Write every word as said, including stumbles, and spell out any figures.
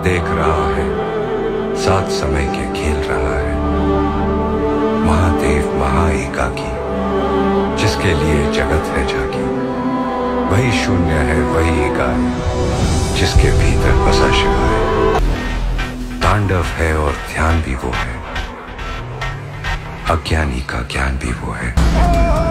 देख रहा है, साथ समय के खेल रहा है। महादेव महाएकाकी, जिसके लिए जगत है जागी। वही शून्य है, वही एकाकी, जिसके भीतर बसा शिव है। तांडव है और ध्यान भी वो है, अज्ञानी का ज्ञान भी वो है।